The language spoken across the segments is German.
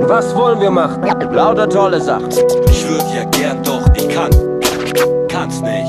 Was wollen wir machen? Lauter tolle Sachen. Ich würd ja gern, doch ich kann's nicht.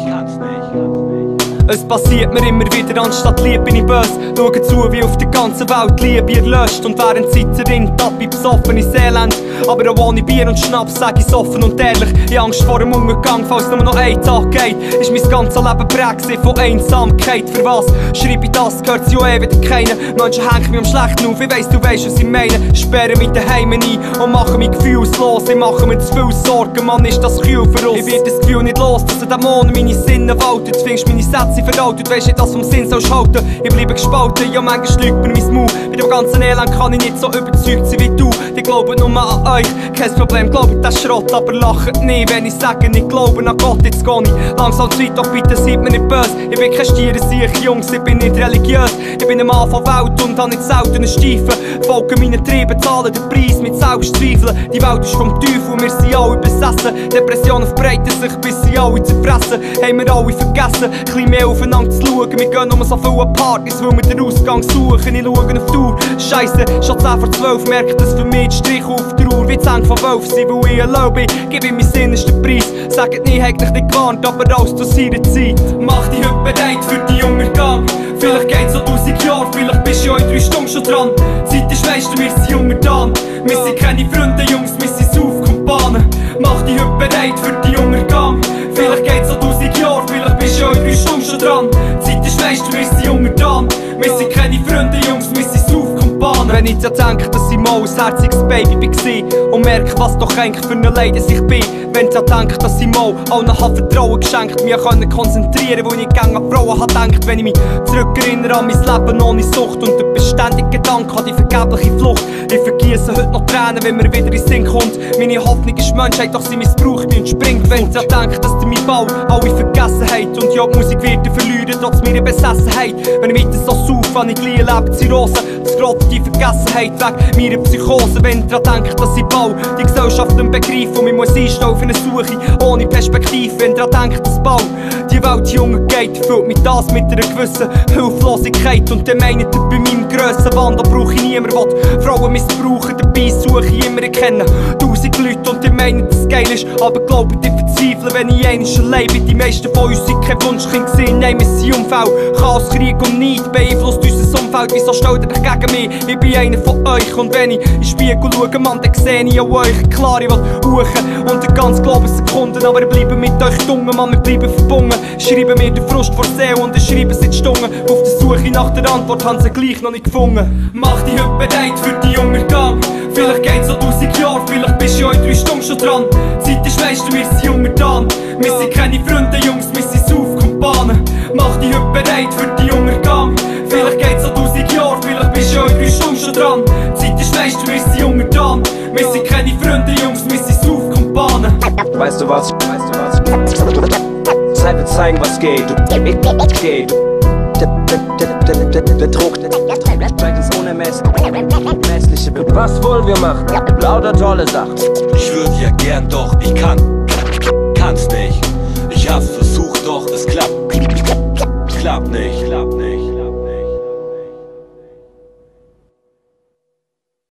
Es passiert mir immer wieder, anstatt Liebe bin ich böse. Schaue zu, wie auf der ganzen Welt Liebe erlöscht. Und während Zeit zerrinnt, ab ich besoffen ins Elend. Aber auch ohne Bier und Schnaps sag ich's offen und ehrlich. Ich Angst vor dem Untergang, falls nur noch ein Tag geht. Ist mein ganzes Leben prägt von Einsamkeit. Für was schreibe ich das? Gehört's ja eh wieder keinen. Menschen hängen mich am Schlechten auf, ich weiss, du weisst, was ich meine. Sperre mich daheim ein und mache mich gefühlslos. Ich mache mir zu viel Sorgen, Mann, ist das kühl für uns. Ich werd das Gefühl nicht los, dass ein Dämon meine Sinne waltet. Du findest meine Sätze veraltet, weisst nicht, dass vom Sinn sollst halten. Ich bleibe gespalten, ja manchmal lügt mir mein Maul. Bei dem ganzen Elend kann ich nicht so überzeugt sein wie du. Die glauben nur an euch, kein Problem, glaubt das Schrott. Aber lacht nicht, wenn ich sage, ich glaube an Gott. Jetzt geh ich langsam Zeit, doch bitte seid mir nicht böse. Ich bin kein Stierensiech, Jungs, ich bin nicht religiös. Ich bin ein Mann von Welt und habe nicht selten einen Stiefel. Folgen meinen Trieben, zahlen den Preis mit Selbstzweifeln. Die Welt ist vom Teufel, wir sind alle besessen. Depressionen verbreiten sich, bis sie alle zerfressen. Haben wir alle vergessen, ein bisschen mehr aufeinander zu schauen. Wir gehen um so viele Partys, weil wir den Ausgang suchen. Ich schaue auf die Uhr, Scheisse, schon 10 vor 12. Merke, dass für mich die Striche auf der Uhr wie 10 von 12 sind, weil ich allein bin. Gib ihm meinen sinnigsten Preis. Sagt nie, hätte ich nicht gewarnt, aber alles zu seiner Zeit. Mach dich heute bereit für die Untergang. Vielleicht geht's so 1000 Jahre, vielleicht bist du ja in 3 Stunden schon dran. Die Zeit ist weisst du, wir sind untertan. Wir sind keine Freunde, Jungs, wir sind Saufkumpanen. Mach dich heute bereit für die Untergang. Vielleicht geht's so 1000 Jahre, vielleicht bist du ja in 3 Stunden schon dran. Die Zeit ist weisst du, wir sind untertan. Wir sind keine Freunde, Jungs, wir sind Saufkumpanen. Wenn ich ja denke, dass ich mal ein herziges Baby war und merke, was doch eigentlich für eine Leid ich bin. Wenn ich ja denke, dass ich mal allen Vertrauen geschenkt, mich können konzentrieren, wo ich nicht gerne an Frauen gedacht. Wenn ich mich zurückerinnere an mein Leben ohne Sucht und der beständige Gedanke an die vergebliche Flucht. Ich vergiesse heute noch Tränen, wenn mir wieder in den Sinn kommt. Meine Hoffnung ist Menschheit, doch sie missbraucht mich und springt. Wenn ich ja denke, dass mein Bau alle Vergessenheit und ja, die Musik wird verlieren, trotz meiner Besessenheit. Wenn ich weiter so sauf, habe ich gleich erlebt, Zirrhose. Das Grot die Vergessenheit weg meiner Psychose. Wenn ich daran denke, dass ich baue, die Gesellschaft einen Begriff und ich muss einstellen auf eine Suche ohne Perspektive. Wenn ich daran denke, dass Bau die Welt jünger geht, füllt mich das mit einer gewissen Hilflosigkeit. Und dann meint ihr, bei meinem grössen Wand, da brauche ich niemanden, der Frauen missbrauchen. Dabei suche ich immer kennen 1000 Leute und die meinen, dass es geil ist. Aber glaubt, ich verzweifle, wenn ich einmal allein bin. Die meisten von uns sind kein Wunschkind gewesen, nein, wir sind Unfälle. Chaos, Krieg und Neid beeinflusst unser Umfeld. Wieso stellt ihr euch gegen mich? Ich bin einer von euch. Und wenn ich in den Spiegel schaue, Mann, dann sehe ich an euch. Klar, ich will huchen und den ganzen Glauben Sekunden. Aber ich bleibe mit euch dumm, Mann, wir bleiben verbunden. Schreiben mir den Frust vor Seele und ich schreibe seit Stunden. Auf der Suche nach der Antwort haben sie gleich noch nicht gefunden. Mach dich heute bereit für die Untergang. Vielleicht geht's so 1000 Jahre, vielleicht bist du ja in 3 Stunden schon dran. Die Zeit ist weisst du, wir sind untertan. Wir sind keine Freunde, Jungs, wir sind Saufkumpanen. Mach dich heute bereit für die Untergang. Vielleicht geht's so 1000 Jahre, vielleicht bist du ja in 3 Stunden schon dran. Die Zeit ist weisst du, wir sind untertan. Wir sind keine Freunde, Jungs, wir sind Saufkumpanen. Weißt du was? Zeit wird zeigen, was geht. Der Druck steigt ins Unermessliche. Was wollen wir machen? Lauter tolle Sachen. Ich würd ja gern, doch ich kann's nicht. Ich hab's versucht, doch es klappt nicht.